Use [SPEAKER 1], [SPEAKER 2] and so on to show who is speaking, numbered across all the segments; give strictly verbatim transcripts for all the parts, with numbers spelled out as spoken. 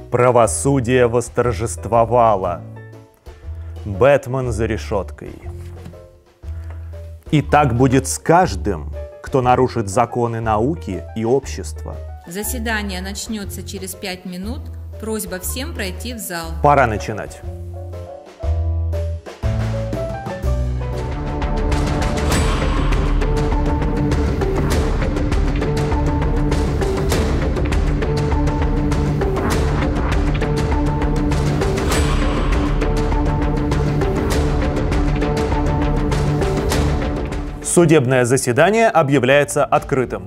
[SPEAKER 1] Правосудие восторжествовало. Бэтмен за решеткой. И так будет с каждым, кто нарушит законы науки и общества.
[SPEAKER 2] Заседание начнется через пять минут. Просьба всем пройти в зал.
[SPEAKER 1] Пора начинать. Судебное заседание объявляется открытым.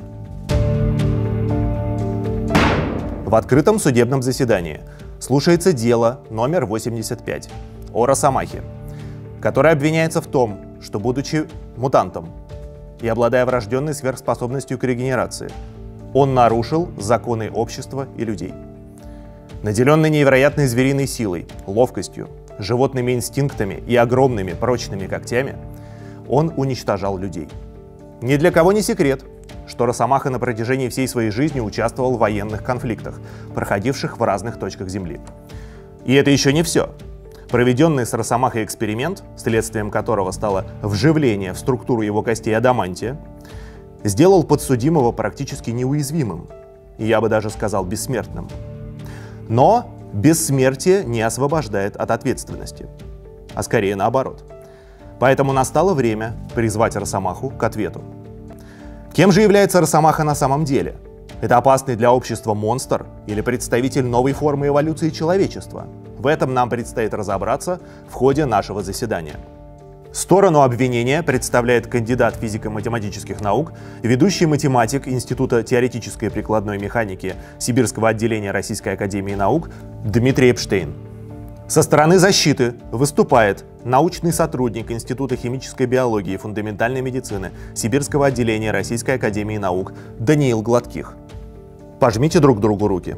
[SPEAKER 1] В открытом судебном заседании слушается дело номер восемьдесят пять о Росомахе, который обвиняется в том, что, будучи мутантом и обладая врожденной сверхспособностью к регенерации, он нарушил законы общества и людей. Наделенный невероятной звериной силой, ловкостью, животными инстинктами и огромными прочными когтями, он уничтожал людей. Ни для кого не секрет, что Росомаха на протяжении всей своей жизни участвовал в военных конфликтах, проходивших в разных точках Земли. И это еще не все. Проведенный с Росомахой эксперимент, следствием которого стало вживление в структуру его костей адамантия, сделал подсудимого практически неуязвимым, и я бы даже сказал бессмертным. Но бессмертие не освобождает от ответственности, а скорее наоборот. Поэтому настало время призвать Росомаху к ответу. Кем же является Росомаха на самом деле? Это опасный для общества монстр или представитель новой формы эволюции человечества? В этом нам предстоит разобраться в ходе нашего заседания. Сторону обвинения представляет кандидат физико-математических наук, ведущий математик Института теоретической и прикладной механики Сибирского отделения Российской академии наук Дмитрий Эпштейн. Со стороны защиты выступает научный сотрудник Института химической биологии и фундаментальной медицины Сибирского отделения Российской академии наук Даниил Гладких. Пожмите друг другу руки.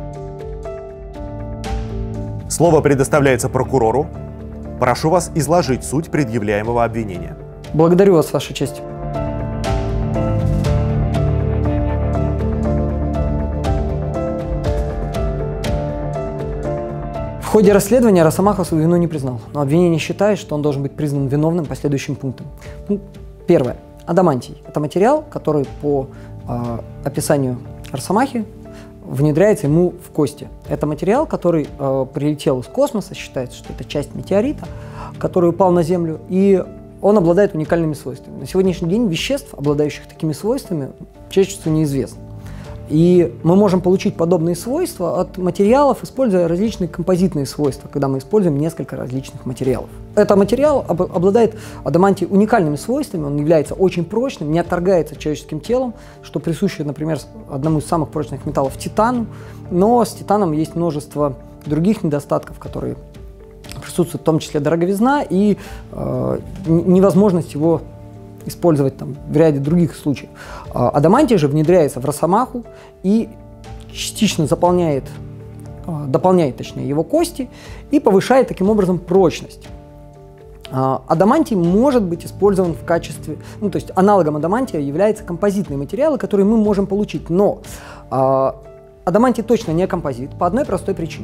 [SPEAKER 1] Слово предоставляется прокурору. Прошу вас изложить суть предъявляемого обвинения.
[SPEAKER 3] Благодарю вас, Ваша честь. В ходе расследования Росомаха свою вину не признал, но обвинение считает, что он должен быть признан виновным по следующим пунктам. Первое. Адамантий. Это материал, который по э, описанию Росомахи внедряется ему в кости. Это материал, который э, прилетел из космоса, считается, что это часть метеорита, который упал на Землю, и он обладает уникальными свойствами. На сегодняшний день веществ, обладающих такими свойствами, чаще всего неизвестно. И мы можем получить подобные свойства от материалов, используя различные композитные свойства, когда мы используем несколько различных материалов. Этот материал об обладает адамантий уникальными свойствами, он является очень прочным, не отторгается человеческим телом, что присуще, например, одному из самых прочных металлов титану, но с титаном есть множество других недостатков, которые присутствуют, в том числе дороговизна и э, невозможность его использовать там, в ряде других случаев. Адамантий же внедряется в Росомаху и частично заполняет, дополняет точнее, его кости и повышает таким образом прочность. Адамантий может быть использован в качестве, ну то есть аналогом адамантия являются композитные материалы, которые мы можем получить, но адамантий точно не композит по одной простой причине,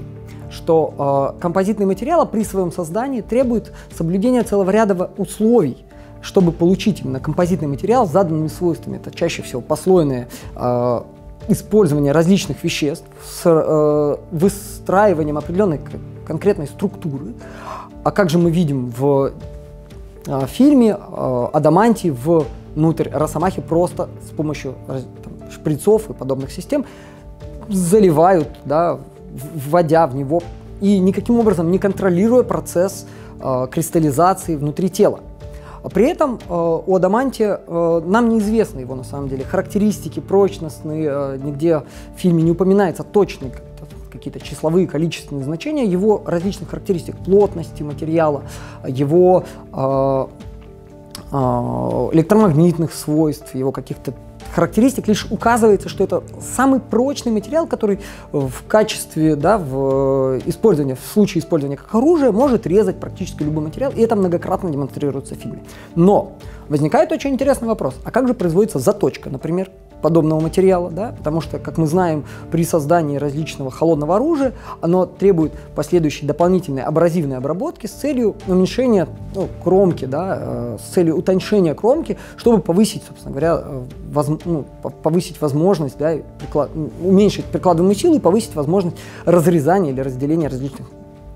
[SPEAKER 3] что композитные материалы при своем создании требуют соблюдения целого ряда условий, чтобы получить именно композитный материал с заданными свойствами. Это чаще всего послойное э, использование различных веществ с э, выстраиванием определенной конкретной структуры. А как же мы видим в э, фильме, э, адамантий внутрь Росомахи просто с помощью там, шприцов и подобных систем заливают, да, вводя в него и никаким образом не контролируя процесс э, кристаллизации внутри тела. При этом э, у адамантия э, нам неизвестны его на самом деле характеристики прочностные, э, нигде в фильме не упоминается точные какие-то числовые, количественные значения его различных характеристик, плотности материала, его э, э, электромагнитных свойств, его каких-то характеристик. Лишь указывается, что это самый прочный материал, который в качестве, да, в использовании, в случае использования как оружия может резать практически любой материал, и это многократно демонстрируется в фильме. Но возникает очень интересный вопрос, а как же производится заточка, например, подобного материала, да, потому что, как мы знаем, при создании различного холодного оружия оно требует последующей дополнительной абразивной обработки с целью уменьшения ну, кромки, да, э, с целью утончения кромки, чтобы повысить, собственно говоря, воз, ну, повысить возможность, да, приклад, уменьшить прикладываемую силу и повысить возможность разрезания или разделения различных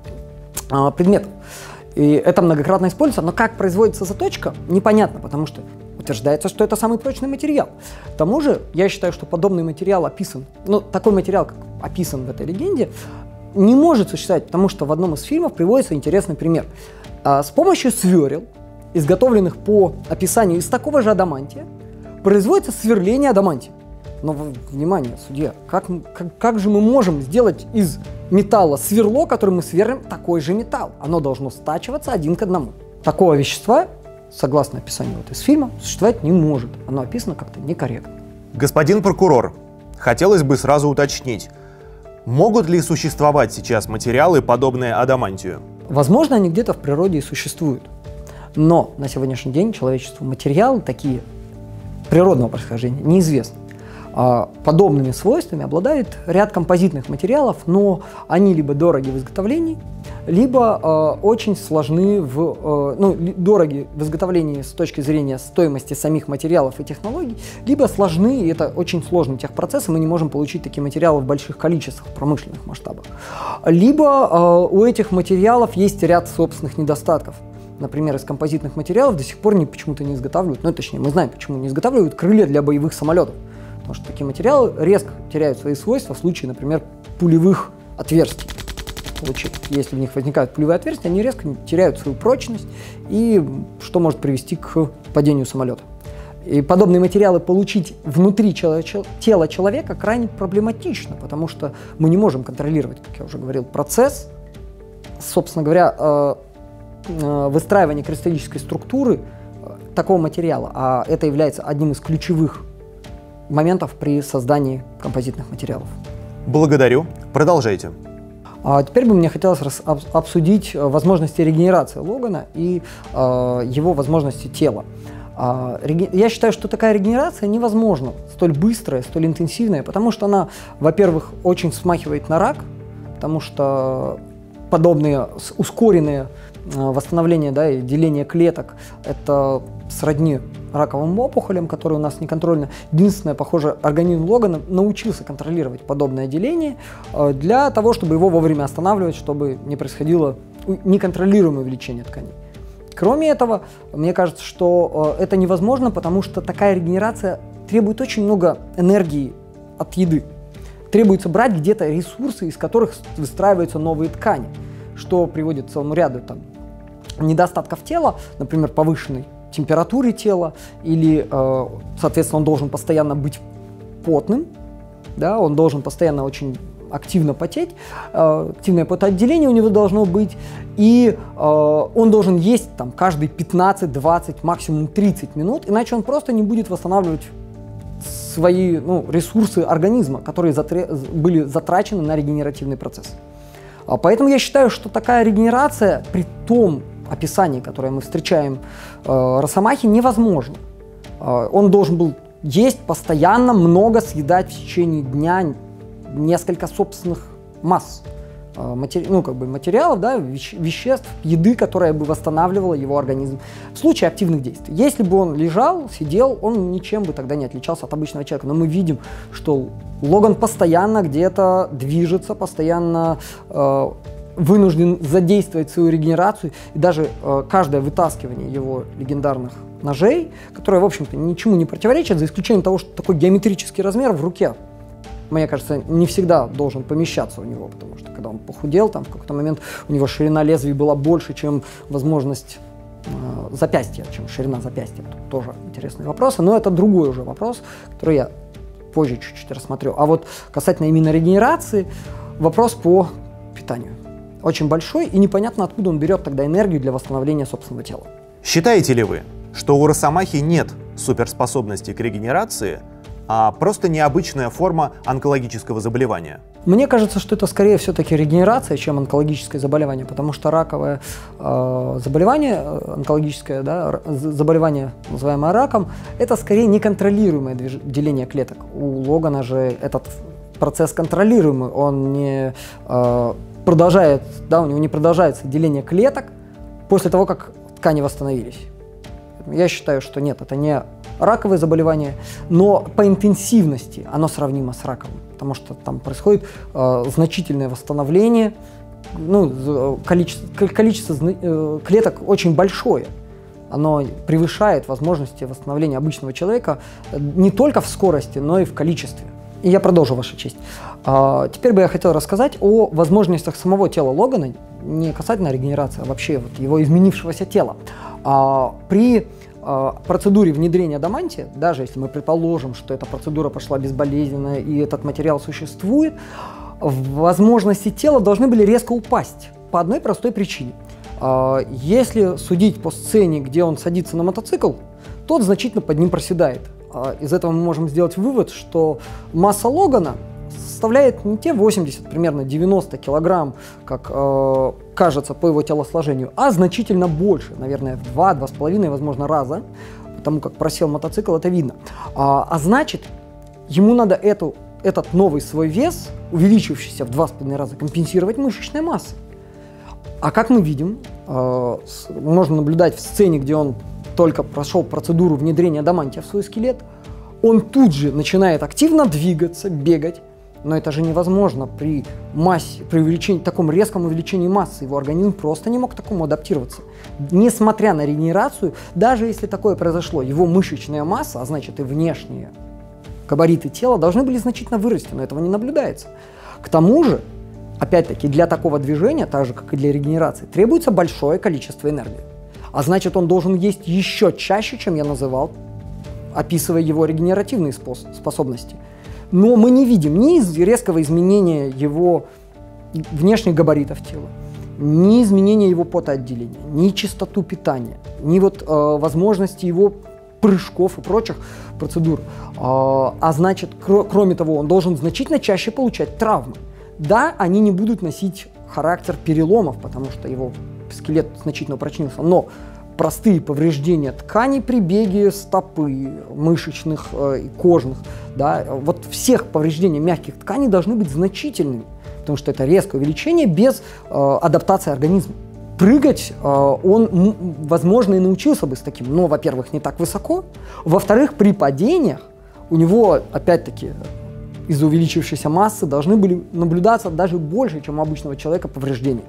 [SPEAKER 3] э, предметов. И это многократно используется, но как производится заточка, непонятно, потому что утверждается, что это самый прочный материал. К тому же, я считаю, что подобный материал описан, ну, такой материал, как описан в этой легенде, не может существовать, потому что в одном из фильмов приводится интересный пример. А, с помощью сверел, изготовленных по описанию из такого же адамантия, производится сверление адамантия. Но, внимание, судья, как, как, как же мы можем сделать из металла сверло, которым мы сверлим такой же металл? Оно должно стачиваться один к одному. Такого вещества, согласно описанию вот из фильма, существовать не может. Оно описано как-то некорректно.
[SPEAKER 1] Господин прокурор, хотелось бы сразу уточнить, могут ли существовать сейчас материалы, подобные адамантию?
[SPEAKER 3] Возможно, они где-то в природе и существуют. Но на сегодняшний день человечеству материалы такие природного происхождения неизвестны. Подобными свойствами обладает ряд композитных материалов, но они либо дороги в изготовлении, либо э, очень сложны в, э, ну, дороги в изготовлении с точки зрения стоимости самих материалов и технологий, либо сложны, и это очень сложный техпроцесс, и мы не можем получить такие материалы в больших количествах, в промышленных масштабах. Либо э, у этих материалов есть ряд собственных недостатков. Например, из композитных материалов до сих пор не, почему-то не изготавливают, ну, точнее, мы знаем, почему не изготавливают крылья для боевых самолетов. Потому что такие материалы резко теряют свои свойства в случае, например, пулевых отверстий. Если в них возникают пулевые отверстия, они резко теряют свою прочность, и что может привести к падению самолета. И подобные материалы получить внутри тела человека крайне проблематично, потому что мы не можем контролировать, как я уже говорил, процесс, собственно говоря, выстраивания кристаллической структуры такого материала, а это является одним из ключевых моментов при создании композитных материалов.
[SPEAKER 1] Благодарю. Продолжайте.
[SPEAKER 3] А теперь бы мне хотелось рас, об, обсудить возможности регенерации Логана и э, его возможности тела. А, реге, я считаю, что такая регенерация невозможна, столь быстрая, столь интенсивная, потому что она, во-первых, очень смахивает на рак, потому что подобные ускоренные восстановление, да, и деление клеток – это сродни раковым опухолям, которые у нас неконтрольно. Единственное, похоже, организм Логана научился контролировать подобное деление для того, чтобы его вовремя останавливать, чтобы не происходило неконтролируемое увеличение тканей. Кроме этого, мне кажется, что это невозможно, потому что такая регенерация требует очень много энергии от еды. Требуется брать где-то ресурсы, из которых выстраиваются новые ткани, что приводит к целому ряду там, недостатков тела, например, повышенной температуре тела, или, э, соответственно, он должен постоянно быть потным, да, он должен постоянно очень активно потеть, э, активное потоотделение у него должно быть, и э, он должен есть там каждые пятнадцать, двадцать, максимум тридцать минут, иначе он просто не будет восстанавливать свои ну, ресурсы организма, которые затре- были затрачены на регенеративный процесс. Поэтому я считаю, что такая регенерация при том описании, которое мы встречаем э, Росомахи, невозможна. Э, он должен был есть постоянно, много съедать в течение дня несколько собственных масс э, матери- ну, как бы материалов, да, веще- веществ, еды, которая бы восстанавливала его организм в случае активных действий. Если бы он лежал, сидел, он ничем бы тогда не отличался от обычного человека. Но мы видим, что Логан постоянно где-то движется, постоянно э, вынужден задействовать свою регенерацию, и даже э, каждое вытаскивание его легендарных ножей, которое, в общем-то, ничему не противоречит, за исключением того, что такой геометрический размер в руке, мне кажется, не всегда должен помещаться у него, потому что когда он похудел, там в какой-то момент у него ширина лезвий была больше, чем возможность э, запястья, чем ширина запястья. Тут тоже интересные вопросы, но это другой уже вопрос, который я позже чуть-чуть рассмотрю. А вот касательно именно регенерации, вопрос по питанию очень большой, и непонятно, откуда он берет тогда энергию для восстановления собственного тела.
[SPEAKER 1] Считаете ли вы, что у Росомахи нет суперспособности к регенерации, а просто необычная форма онкологического заболевания?
[SPEAKER 3] Мне кажется, что это скорее все-таки регенерация, чем онкологическое заболевание, потому что раковое э, заболевание, онкологическое да, заболевание, называемое раком, это скорее неконтролируемое движ... деление клеток. У Логана же этот процесс контролируемый, он не э, продолжает, да, у него не продолжается деление клеток после того, как ткани восстановились. Я считаю, что нет, это не раковое заболевание, но по интенсивности оно сравнимо с раковым, потому что там происходит э, значительное восстановление, ну, количество, количество э, клеток очень большое, оно превышает возможности восстановления обычного человека не только в скорости, но и в количестве. И я продолжу, Ваша честь. А, теперь бы я хотел рассказать о возможностях самого тела Логана, не касательно регенерации, а вообще вот его изменившегося тела. А, при процедуре внедрения адамантия, даже если мы предположим, что эта процедура пошла безболезненно и этот материал существует, возможности тела должны были резко упасть по одной простой причине. Если судить по сцене, где он садится на мотоцикл, тот значительно под ним проседает. Из этого мы можем сделать вывод, что масса Логана составляет не те восемьдесят, примерно девяносто килограмм, как э, кажется по его телосложению, а значительно больше, наверное, в два-два с половиной, возможно, раза, потому как просел мотоцикл, это видно. А, а значит, ему надо эту, этот новый свой вес, увеличившийся в два с половиной раза, компенсировать мышечной массой. А как мы видим, э, с, можно наблюдать в сцене, где он только прошел процедуру внедрения адамантия в свой скелет, он тут же начинает активно двигаться, бегать. Но это же невозможно при массе, при увеличении, таком резком увеличении массы. Его организм просто не мог к такому адаптироваться. Несмотря на регенерацию, даже если такое произошло, его мышечная масса, а значит и внешние габариты тела, должны были значительно вырасти, но этого не наблюдается. К тому же, опять-таки, для такого движения, так же как и для регенерации, требуется большое количество энергии. А значит, он должен есть еще чаще, чем я называл, описывая его регенеративные способности. Но мы не видим ни резкого изменения его внешних габаритов тела, ни изменения его потоотделения, ни частоту питания, ни вот, э, возможности его прыжков и прочих процедур. Э, а значит, кр- кроме того, он должен значительно чаще получать травмы. Да, они не будут носить характер переломов, потому что его скелет значительно упрочнился, но простые повреждения тканей при беге стопы, мышечных э, и кожных, да, вот всех повреждений мягких тканей должны быть значительными, потому что это резкое увеличение без э, адаптации организма. Прыгать э, он, возможно, и научился бы с таким, но, во-первых, не так высоко, во-вторых, при падениях у него, опять-таки, из-за увеличившейся массы должны были наблюдаться даже больше, чем у обычного человека, повреждения.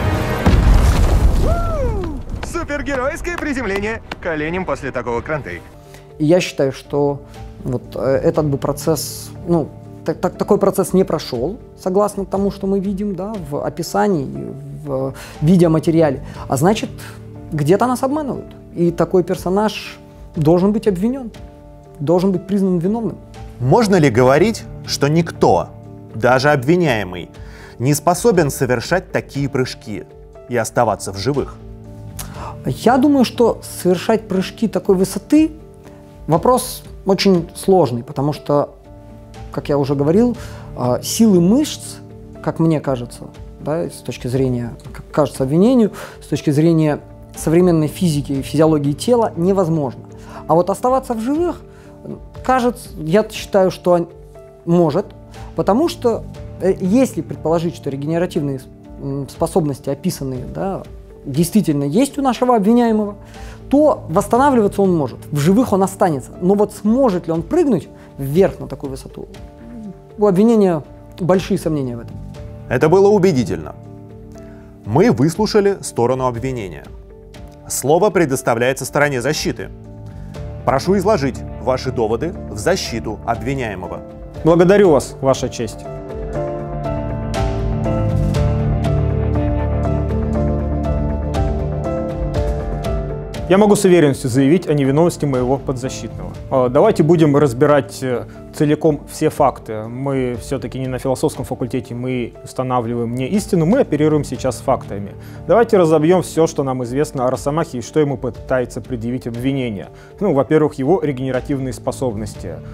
[SPEAKER 4] Супергеройское приземление коленем после такого кранты.
[SPEAKER 3] И я считаю, что вот э, этот бы процесс, ну, так, так, такой процесс не прошел, согласно тому, что мы видим, да, в описании, в видеоматериале. А значит, где-то нас обманывают. И такой персонаж должен быть обвинен, должен быть признан виновным.
[SPEAKER 1] Можно ли говорить, что никто, даже обвиняемый, не способен совершать такие прыжки и оставаться в живых?
[SPEAKER 3] Я думаю, что совершать прыжки такой высоты вопрос очень сложный, потому что, как я уже говорил, силы мышц, как мне кажется, да, с точки зрения, как кажется обвинению, с точки зрения современной физики и физиологии тела, невозможно. А вот оставаться в живых, кажется, я считаю, что он может, потому что если предположить, что регенеративные способности, описанные, да, действительно есть у нашего обвиняемого, то восстанавливаться он может. В живых он останется. Но вот сможет ли он прыгнуть вверх на такую высоту? У обвинения большие сомнения в этом.
[SPEAKER 1] Это было убедительно. Мы выслушали сторону обвинения. Слово предоставляется стороне защиты. Прошу изложить ваши доводы в защиту обвиняемого.
[SPEAKER 5] Благодарю вас, Ваша честь. Я могу с уверенностью заявить о невиновности моего подзащитного. Давайте будем разбирать целиком все факты. Мы все-таки не на философском факультете, мы устанавливаем не истину, мы оперируем сейчас фактами. Давайте разобьем все, что нам известно о Росомахе и что ему пытается предъявить обвинение. Ну, во-первых, его регенеративные способности.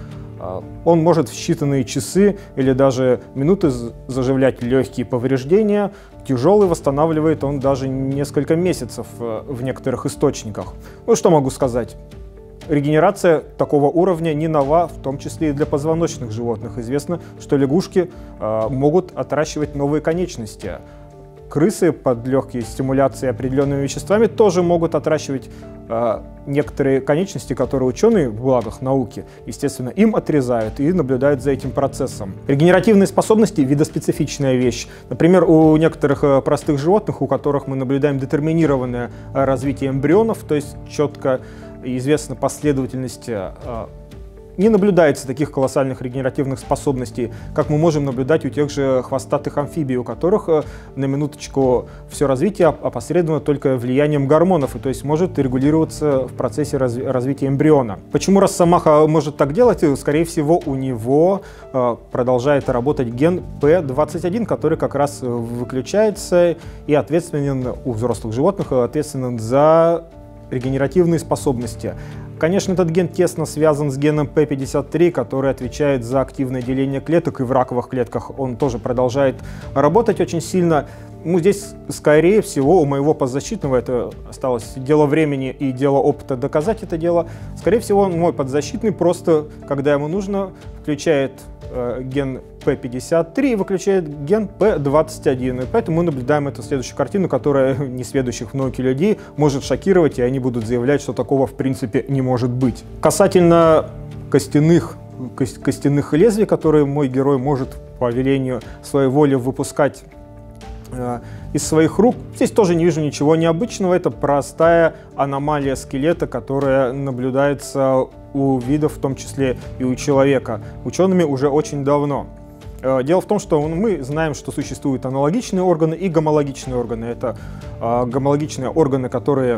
[SPEAKER 5] Он может в считанные часы или даже минуты заживлять легкие повреждения. Тяжелый восстанавливает он даже несколько месяцев в некоторых источниках. Ну что могу сказать? Регенерация такого уровня не нова, в том числе и для позвоночных животных. Известно, что лягушки э, могут отращивать новые конечности. Крысы под легкой стимуляцией определенными веществами тоже могут отращивать э, некоторые конечности, которые ученые в благах науки, естественно, им отрезают и наблюдают за этим процессом. Регенеративные способности – видоспецифичная вещь. Например, у некоторых э, простых животных, у которых мы наблюдаем детерминированное э, развитие эмбрионов, то есть четко известна последовательность, э, не наблюдается таких колоссальных регенеративных способностей, как мы можем наблюдать у тех же хвостатых амфибий, у которых, на минуточку, все развитие опосредовано только влиянием гормонов, и то есть может регулироваться в процессе разви развития эмбриона. Почему росомаха может так делать? Скорее всего, у него продолжает работать ген пэ двадцать один, который как раз выключается и ответственен у взрослых животных, ответственен за регенеративные способности. Конечно, этот ген тесно связан с геном пэ пятьдесят три, который отвечает за активное деление клеток, и в раковых клетках он тоже продолжает работать очень сильно. Ну, здесь, скорее всего, у моего подзащитного, это осталось дело времени и дело опыта доказать это дело, скорее всего, мой подзащитный просто, когда ему нужно, включает э, ген пэ пятьдесят три и выключает ген пэ двадцать один. И поэтому мы наблюдаем эту следующую картину, которая несведущих в науке людей может шокировать, и они будут заявлять, что такого в принципе не может быть. Касательно костяных, кость, костяных лезвий, которые мой герой может по велению своей воли выпускать из своих рук. Здесь тоже не вижу ничего необычного. Это простая аномалия скелета, которая наблюдается у видов, в том числе и у человека, учеными уже очень давно. Дело в том, что мы знаем, что существуют аналогичные органы и гомологичные органы. Это гомологичные органы, которые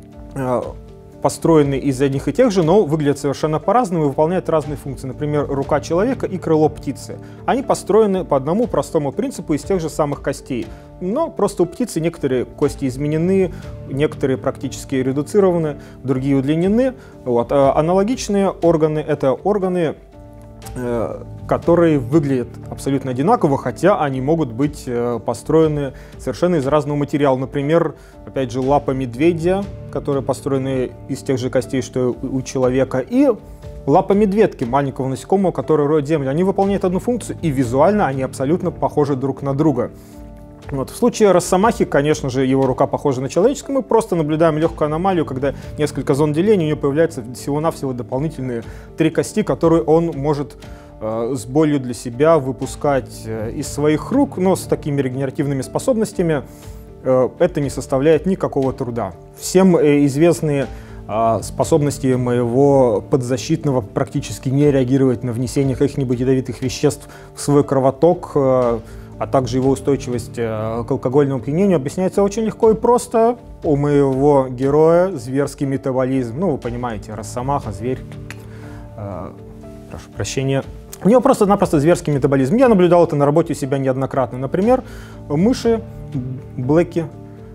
[SPEAKER 5] построены из одних и тех же, но выглядят совершенно по-разному и выполняют разные функции. Например, рука человека и крыло птицы. Они построены по одному простому принципу из тех же самых костей. Но просто у птицы некоторые кости изменены, некоторые практически редуцированы, другие удлинены. Вот. А аналогичные органы — это органы, которые выглядят абсолютно одинаково, хотя они могут быть построены совершенно из разного материала. Например, опять же, лапа медведя, которые построены из тех же костей, что и у человека, и лапа медведки, маленького насекомого, который роет землю. Они выполняют одну функцию, и визуально они абсолютно похожи друг на друга. Вот. В случае росомахи, конечно же, его рука похожа на человеческую. Мы просто наблюдаем легкую аномалию, когда несколько зон деления, у него появляются всего-навсего дополнительные три кости, которые он может э, с болью для себя выпускать э, из своих рук, но с такими регенеративными способностями э, это не составляет никакого труда. Всем э, известные э, способности моего подзащитного практически не реагировать на внесение каких-нибудь ядовитых веществ в свой кровоток, э, а также его устойчивость к алкогольному опьянению объясняется очень легко и просто. У моего героя зверский метаболизм. Ну, вы понимаете, росомаха, зверь. Э, прошу прощения. У него просто-напросто зверский метаболизм. Я наблюдал это на работе у себя неоднократно. Например, мыши, блэки,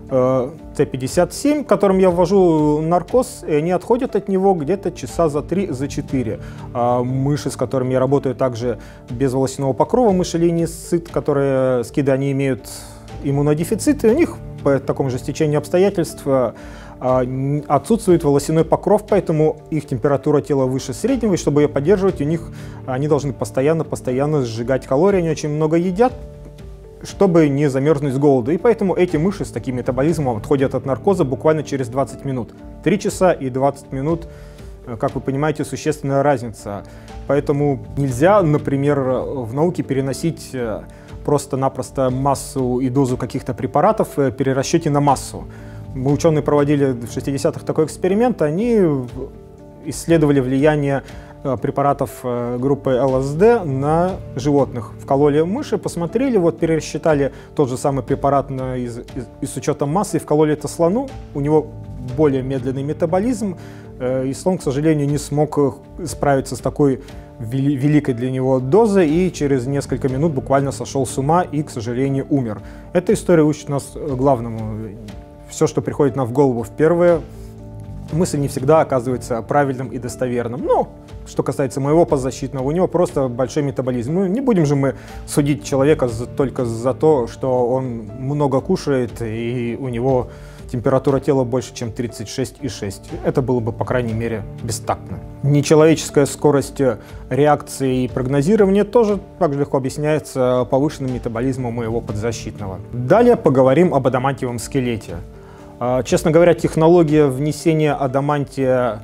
[SPEAKER 5] тэ пятьдесят семь, которым я ввожу наркоз, и они отходят от него где-то часа за три, за четыре. А мыши, с которыми я работаю также без волосяного покрова, мыши линии сыт, которые скиды, они имеют иммунодефицит, и у них по такому же стечению обстоятельств отсутствует волосяной покров, поэтому их температура тела выше среднего, и чтобы ее поддерживать, у них они должны постоянно-постоянно сжигать калории, они очень много едят, чтобы не замерзнуть с голоду. И поэтому эти мыши с таким метаболизмом отходят от наркоза буквально через двадцать минут. три часа и двадцать минут, как вы понимаете, существенная разница. Поэтому нельзя, например, в науке переносить просто-напросто массу и дозу каких-то препаратов в перерасчете на массу. Мы, ученые, проводили в шестидесятых такой эксперимент, они исследовали влияние препаратов группы эл эс дэ на животных. Вкололи мыши, посмотрели, вот пересчитали тот же самый препарат на, из, из, и с учетом массы, и вкололи это слону. У него более медленный метаболизм, и слон, к сожалению, не смог справиться с такой вели, великой для него дозой, и через несколько минут буквально сошел с ума и, к сожалению, умер. Эта история учит нас главному. Все, что приходит нам в голову в первое, мысль не всегда оказывается правильным и достоверным. Но, к что касается моего подзащитного, у него просто большой метаболизм. Ну, не будем же мы судить человека за, только за то, что он много кушает и у него температура тела больше, чем тридцать шесть и шесть. Это было бы, по крайней мере, бестактно. Нечеловеческая скорость реакции и прогнозирования тоже так же легко объясняется повышенным метаболизмом моего подзащитного. Далее поговорим об адамантиевом скелете. Честно говоря, технология внесения адамантия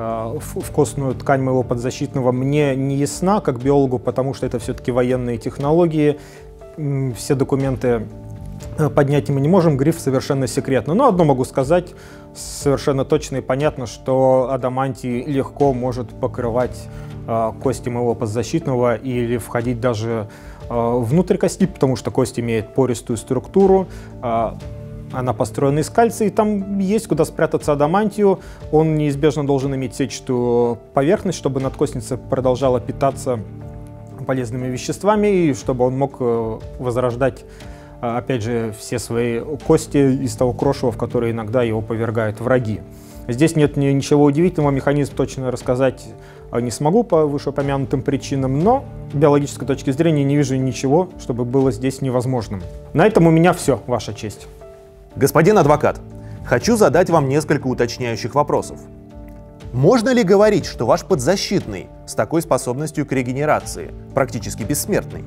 [SPEAKER 5] в костную ткань моего подзащитного мне не ясна, как биологу, потому что это все-таки военные технологии. Все документы поднять мы не можем, гриф совершенно секретно. Но одно могу сказать совершенно точно и понятно, что адамантий легко может покрывать э, кости моего подзащитного или входить даже э, внутрь кости, потому что кость имеет пористую структуру, э, она построена из кальция, и там есть куда спрятаться адамантию. Он неизбежно должен иметь сетчатую поверхность, чтобы надкостница продолжала питаться полезными веществами и чтобы он мог э, возрождать опять же, все свои кости из того крошева, в которое иногда его повергают враги. Здесь нет ничего удивительного, механизм точно рассказать не смогу по вышеупомянутым причинам, но с биологической точки зрения не вижу ничего, чтобы было здесь невозможным. На этом у меня все, Ваша честь.
[SPEAKER 1] Господин адвокат, хочу задать вам несколько уточняющих вопросов. Можно ли говорить, что ваш подзащитный с такой способностью к регенерации практически бессмертный?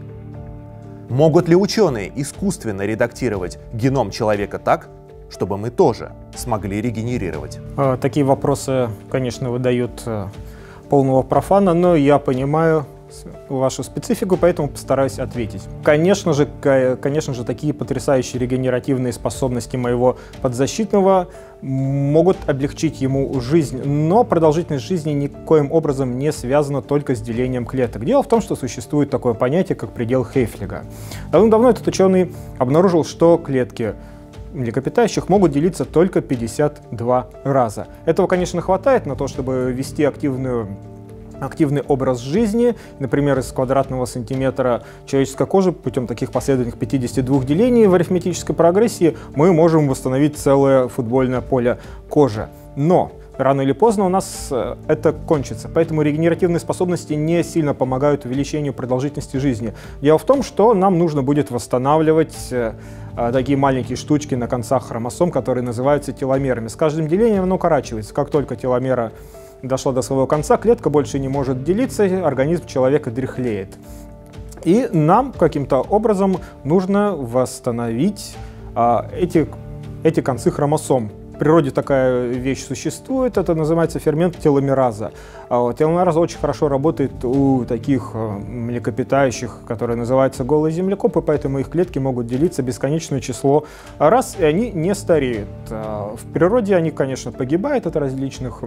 [SPEAKER 1] Могут ли ученые искусственно редактировать геном человека так, чтобы мы тоже смогли регенерировать?
[SPEAKER 5] Такие вопросы, конечно, выдают полного профана, но я понимаю вашу специфику, поэтому постараюсь ответить. Конечно же, конечно же, такие потрясающие регенеративные способности моего подзащитного могут облегчить ему жизнь, но продолжительность жизни никоим образом не связана только с делением клеток. Дело в том, что существует такое понятие, как предел Хейфлига. Давно-давно этот ученый обнаружил, что клетки млекопитающих могут делиться только пятьдесят два раза. Этого, конечно, хватает на то, чтобы вести активную активный образ жизни, например, из квадратного сантиметра человеческой кожи путем таких последовательных пятидесяти двух делений в арифметической прогрессии мы можем восстановить целое футбольное поле кожи. Но рано или поздно у нас это кончится, поэтому регенеративные способности не сильно помогают увеличению продолжительности жизни. Дело в том, что нам нужно будет восстанавливать такие маленькие штучки на концах хромосом, которые называются теломерами. С каждым делением оно укорачивается. Как только теломера дошла до своего конца, клетка больше не может делиться, организм человека дряхлеет. И нам каким-то образом нужно восстановить а, эти, эти концы хромосом. В природе такая вещь существует, это называется фермент теломераза. А вот теломераза очень хорошо работает у таких млекопитающих, которые называются голые землекопы, поэтому их клетки могут делиться бесконечное число раз, и они не стареют. В природе они, конечно, погибают от различных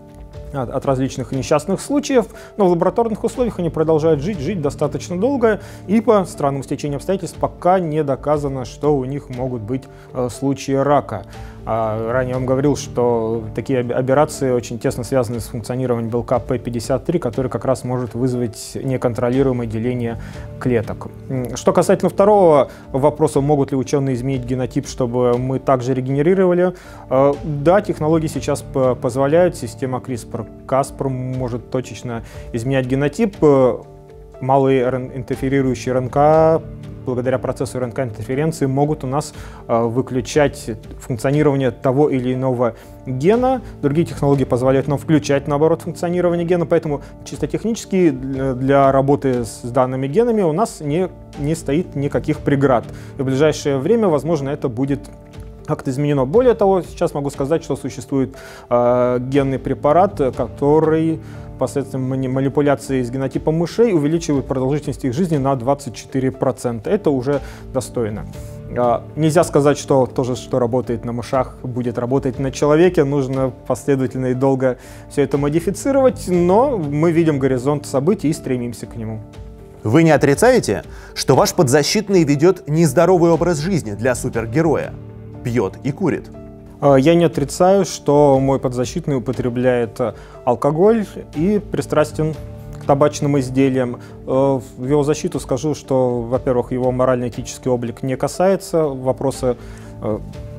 [SPEAKER 5] от различных несчастных случаев, но в лабораторных условиях они продолжают жить, жить достаточно долго, и по странному стечению обстоятельств пока не доказано, что у них могут быть э, случаи рака. А ранее я вам говорил, что такие аберрации очень тесно связаны с функционированием белка пэ пятьдесят три, который как раз может вызвать неконтролируемое деление клеток. Что касательно второго вопроса, могут ли ученые изменить генотип, чтобы мы также регенерировали? Да, технологии сейчас позволяют, система CRISPR Каспр может точечно изменять генотип. Малые интерферирующие РНК благодаря процессу РНК-интерференции могут у нас э, выключать функционирование того или иного гена. Другие технологии позволяют нам включать, наоборот, функционирование гена, поэтому чисто технически для работы с данными генами у нас не, не стоит никаких преград. И в ближайшее время, возможно, это будет как-то изменено. Более того, сейчас могу сказать, что существует э, генный препарат, который посредством манипуляции с генотипом мышей увеличивают продолжительность их жизни на двадцать четыре процента. Это уже достойно. Нельзя сказать, что то же, что работает на мышах, будет работать на человеке. Нужно последовательно и долго все это модифицировать, но мы видим горизонт событий и стремимся к нему.
[SPEAKER 1] Вы не отрицаете, что ваш подзащитный ведет нездоровый образ жизни для супергероя? Пьет и курит?
[SPEAKER 5] Я не отрицаю, что мой подзащитный употребляет алкоголь и пристрастен к табачным изделиям. В его защиту скажу, что, во-первых, его морально-этический облик не касается. Вопросы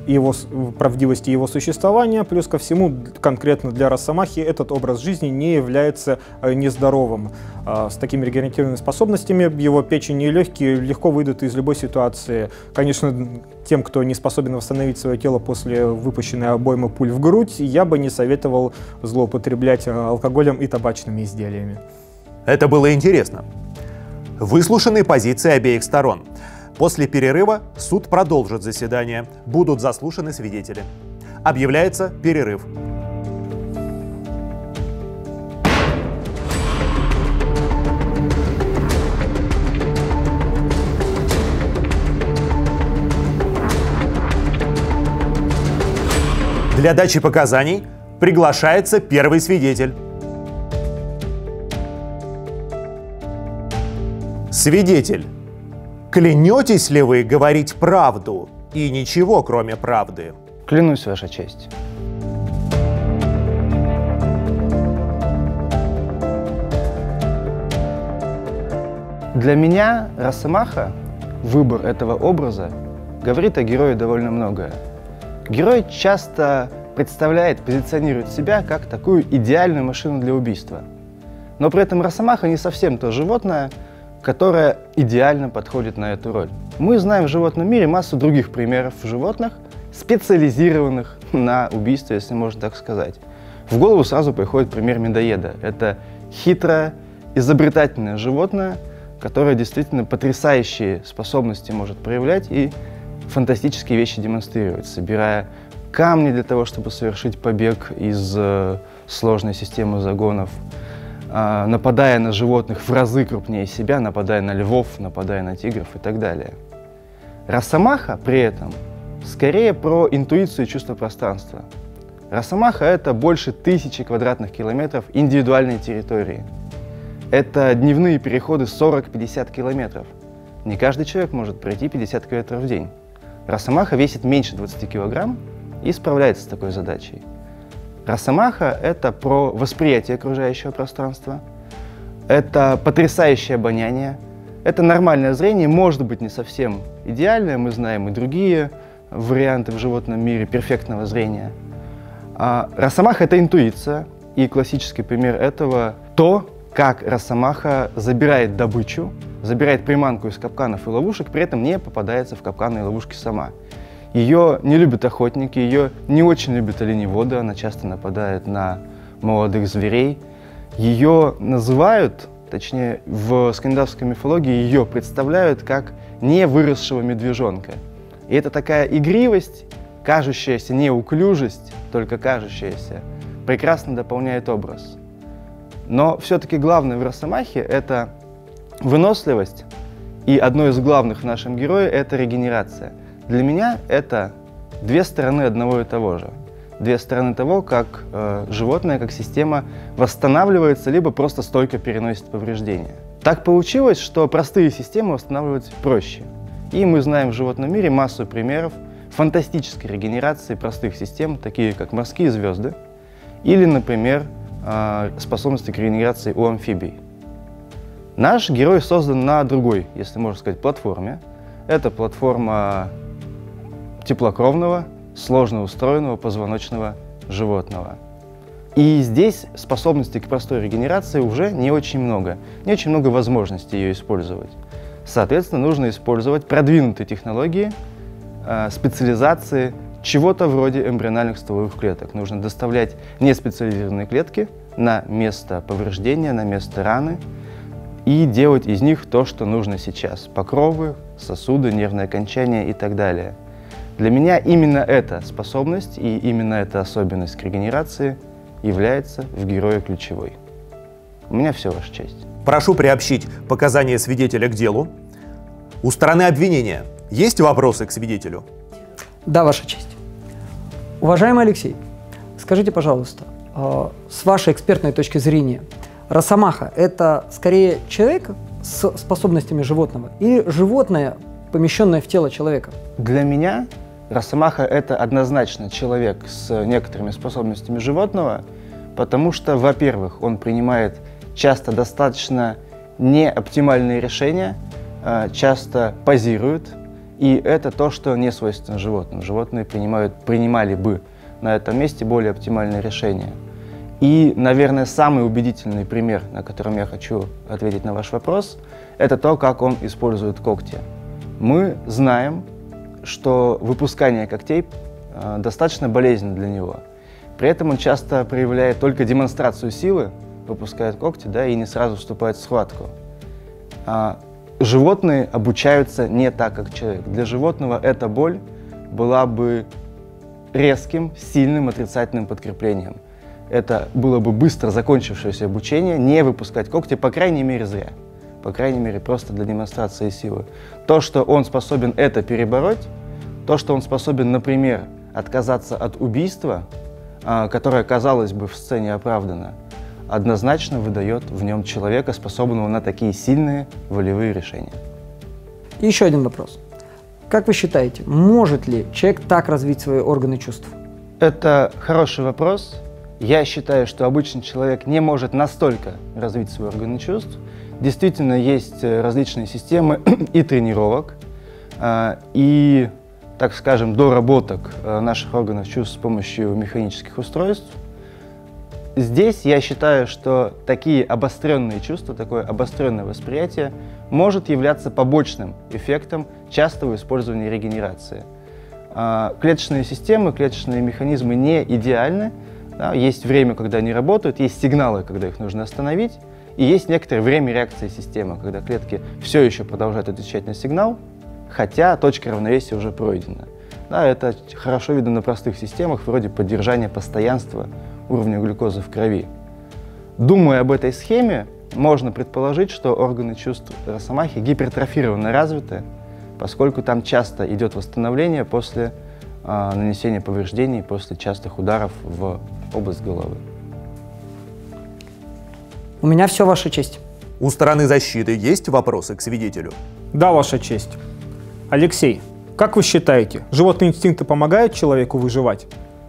[SPEAKER 5] его, правдивости его существования. Плюс ко всему, конкретно для Росомахи этот образ жизни не является нездоровым. С такими регенеративными способностями его печень и легкие легко выйдут из любой ситуации. Конечно, тем, кто не способен восстановить свое тело после выпущенной обоймы пуль в грудь, я бы не советовал злоупотреблять алкоголем и табачными изделиями.
[SPEAKER 1] Это было интересно. Выслушаны позиции обеих сторон. После перерыва суд продолжит заседание. Будут заслушаны свидетели. Объявляется перерыв. Для дачи показаний приглашается первый свидетель. Свидетель, клянетесь ли вы говорить правду и ничего, кроме правды?
[SPEAKER 6] Клянусь, Ваша честь. Для меня Росомаха, выбор этого образа, говорит о герое довольно многое. Герой часто представляет, позиционирует себя как такую идеальную машину для убийства. Но при этом Росомаха не совсем то животное, которое идеально подходит на эту роль. Мы знаем в животном мире массу других примеров животных, специализированных на убийство, если можно так сказать. В голову сразу приходит пример медоеда. Это хитрое, изобретательное животное, которое действительно потрясающие способности может проявлять и фантастические вещи демонстрировать, собирая камни для того, чтобы совершить побег из э, сложной системы загонов, э, нападая на животных в разы крупнее себя, нападая на львов, нападая на тигров и так далее. Росомаха при этом скорее про интуицию и чувство пространства. Росомаха — это больше тысячи квадратных километров индивидуальной территории. Это дневные переходы сорок-пятьдесят километров. Не каждый человек может пройти пятьдесят километров в день. Росомаха весит меньше двадцати килограмм и справляется с такой задачей. Росомаха — это про восприятие окружающего пространства, это потрясающее обоняние, это нормальное зрение, может быть, не совсем идеальное, мы знаем и другие варианты в животном мире перфектного зрения. А Росомаха — это интуиция, и классический пример этого — то, как Росомаха забирает добычу, забирает приманку из капканов и ловушек, при этом не попадается в капканы и ловушки сама. Ее не любят охотники, ее не очень любят оленеводы, она часто нападает на молодых зверей. Ее называют, точнее, в скандинавской мифологии ее представляют как не выросшего медвежонка. И это такая игривость, кажущаяся неуклюжесть, только кажущаяся, прекрасно дополняет образ. Но все-таки главное в Росомахе — это выносливость, и одно из главных в нашем герое — это регенерация. Для меня это две стороны одного и того же. Две стороны того, как э, животное, как система восстанавливается, либо просто стойко переносит повреждения. Так получилось, что простые системы восстанавливаются проще. И мы знаем в животном мире массу примеров фантастической регенерации простых систем, такие как морские звезды, или, например, э, способности к регенерации у амфибий. Наш герой создан на другой, если можно сказать, платформе. Это платформа теплокровного, сложно устроенного позвоночного животного. И здесь способностей к простой регенерации уже не очень много, не очень много возможностей ее использовать. Соответственно, нужно использовать продвинутые технологии, э, специализации, чего-то вроде эмбриональных стволовых клеток. Нужно доставлять неспециализированные клетки на место повреждения, на место раны, и делать из них то, что нужно сейчас. Покровы, сосуды, нервные окончания и так далее. Для меня именно эта способность и именно эта особенность к регенерации является в герое ключевой. У меня все, Ваша честь.
[SPEAKER 1] Прошу приобщить показания свидетеля к делу. У стороны обвинения есть вопросы к свидетелю?
[SPEAKER 3] Да, Ваша честь. Уважаемый Алексей, скажите, пожалуйста, с вашей экспертной точки зрения, Росомаха — это скорее человек с способностями животного или животное, помещенное в тело человека?
[SPEAKER 6] Для меня Росомаха — это однозначно человек с некоторыми способностями животного, потому что, во-первых, он принимает часто достаточно неоптимальные решения, часто позирует И это то, что не свойственно животным. Животные принимают, принимали бы на этом месте более оптимальное решение. И, наверное, самый убедительный пример, на котором я хочу ответить на ваш вопрос, это то, как он использует когти. Мы знаем, что выпускание когтей э, достаточно болезненно для него. При этом он часто проявляет только демонстрацию силы, выпускает когти, да, и не сразу вступает в схватку. А животные обучаются не так, как человек. Для животного эта боль была бы резким, сильным отрицательным подкреплением. Это было бы быстро закончившееся обучение, не выпускать когти, по крайней мере, зря. По крайней мере, просто для демонстрации силы. То, что он способен это перебороть, то, что он способен, например, отказаться от убийства, которое, казалось бы, в сцене оправдано, однозначно выдает в нем человека, способного на такие сильные волевые решения.
[SPEAKER 3] И еще один вопрос. Как вы считаете, может ли человек так развить свои органы чувств?
[SPEAKER 6] Это хороший вопрос. Я считаю, что обычный человек не может настолько развить свои органы чувств. Действительно, есть различные системы и тренировок, и, так скажем, доработок наших органов чувств с помощью механических устройств. Здесь я считаю, что такие обостренные чувства, такое обостренное восприятие может являться побочным эффектом частого использования регенерации. Клеточные системы, клеточные механизмы не идеальны. Да, есть время, когда они работают, есть сигналы, когда их нужно остановить, и есть некоторое время реакции системы, когда клетки все еще продолжают отвечать на сигнал, хотя точка равновесия уже пройдена. Да, это хорошо видно на простых системах, вроде поддержания постоянства уровня глюкозы в крови. Думая об этой схеме, можно предположить, что органы чувств росомахи гипертрофированно развиты, поскольку там часто идет восстановление после э, нанесения повреждений, после частых ударов в область головы.
[SPEAKER 3] У меня все, Ваша честь.
[SPEAKER 1] У стороны защиты есть вопросы к свидетелю?
[SPEAKER 5] Да, Ваша честь. Алексей, как вы считаете, животные инстинкты помогают человеку выживать?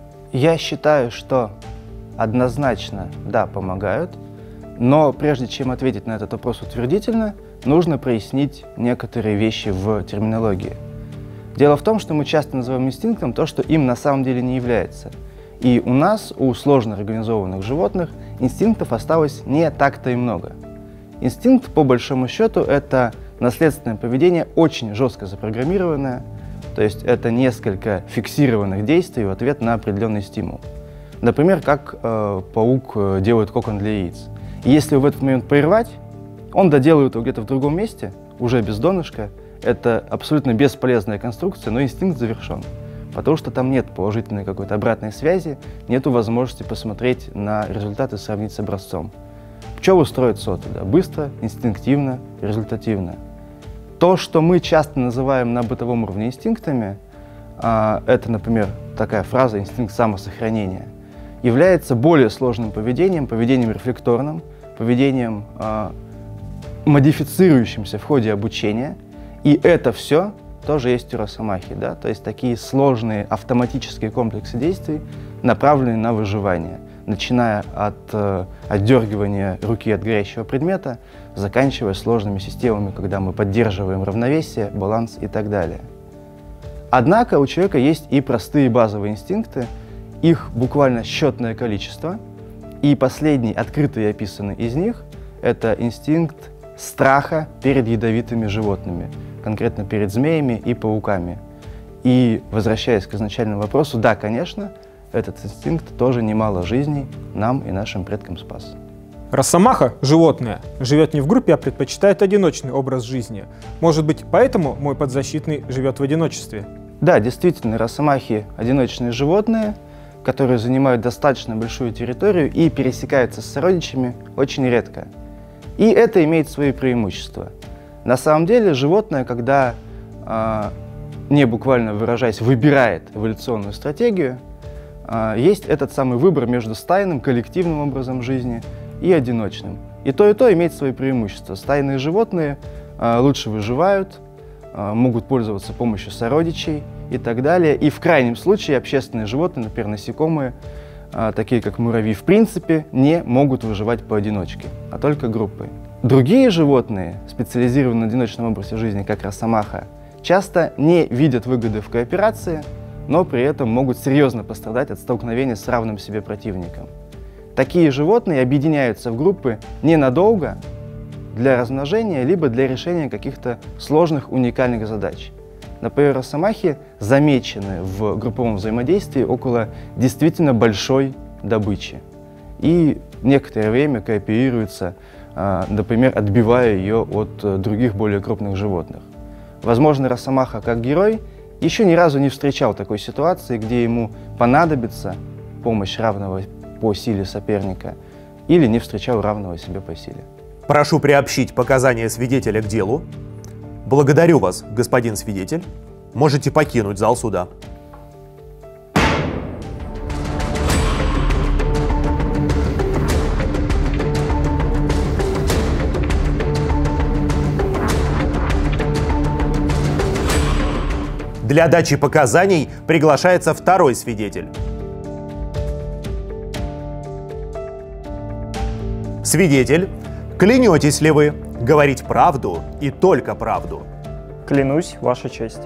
[SPEAKER 6] Я считаю, что однозначно, да, помогают, но прежде чем ответить на этот вопрос утвердительно, нужно прояснить некоторые вещи в терминологии. Дело в том, что мы часто называем инстинктом то, что им на самом деле не является. И у нас, у сложно организованных животных, инстинктов осталось не так-то и много. Инстинкт, по большому счету, это наследственное поведение, очень жестко запрограммированное, то есть это несколько фиксированных действий в ответ на определенный стимул. Например, как э, паук делает кокон для яиц. И если в этот момент прервать, он доделает его где-то в другом месте, уже без донышка. Это абсолютно бесполезная конструкция, но инстинкт завершен. Потому что там нет положительной какой-то обратной связи, нет возможности посмотреть на результаты и сравнить с образцом. Пчелы строят соты, да, быстро, инстинктивно, результативно. То, что мы часто называем на бытовом уровне инстинктами, а, это, например, такая фраза «инстинкт самосохранения», является более сложным поведением, поведением рефлекторным, поведением, а, модифицирующимся в ходе обучения. И это все тоже есть у росомахи, да? То есть такие сложные автоматические комплексы действий, направленные на выживание, начиная от э, отдергивания руки от горящего предмета, заканчивая сложными системами, когда мы поддерживаем равновесие, баланс и так далее. Однако у человека есть и простые базовые инстинкты, их буквально счетное количество, и последний, открытый и описанный из них, это инстинкт страха перед ядовитыми животными, конкретно перед змеями и пауками. И, возвращаясь к изначальному вопросу, да, конечно, этот инстинкт тоже немало жизней нам и нашим предкам спас.
[SPEAKER 5] Росомаха, животное, живет не в группе, а предпочитает одиночный образ жизни. Может быть, поэтому мой подзащитный живет в одиночестве?
[SPEAKER 6] Да, действительно, росомахи – одиночные животные, которые занимают достаточно большую территорию и пересекаются с сородичами очень редко. И это имеет свои преимущества. На самом деле животное, когда, э, не буквально выражаясь, выбирает эволюционную стратегию, э, есть этот самый выбор между стайным, коллективным образом жизни и одиночным. И то, и то имеет свои преимущества. Стайные животные э, лучше выживают, э, могут пользоваться помощью сородичей и так далее. И в крайнем случае общественные животные, например, насекомые, э, такие как муравьи, в принципе не могут выживать поодиночке, а только группой. Другие животные, специализированные на одиночном образе жизни, как росомаха, часто не видят выгоды в кооперации, но при этом могут серьезно пострадать от столкновения с равным себе противником. Такие животные объединяются в группы ненадолго для размножения, либо для решения каких-то сложных уникальных задач. Например, росомахи замечены в групповом взаимодействии около действительно большой добычи и некоторое время кооперируются, например, отбивая ее от других более крупных животных. Возможно, росомаха как герой еще ни разу не встречал такой ситуации, где ему понадобится помощь равного по силе соперника или не встречал равного себе по силе.
[SPEAKER 1] Прошу приобщить показания свидетеля к делу. Благодарю вас, господин свидетель. Можете покинуть зал суда. Для дачи показаний приглашается второй свидетель. Свидетель, клянетесь ли вы говорить правду и только правду?
[SPEAKER 7] Клянусь, Ваша честь.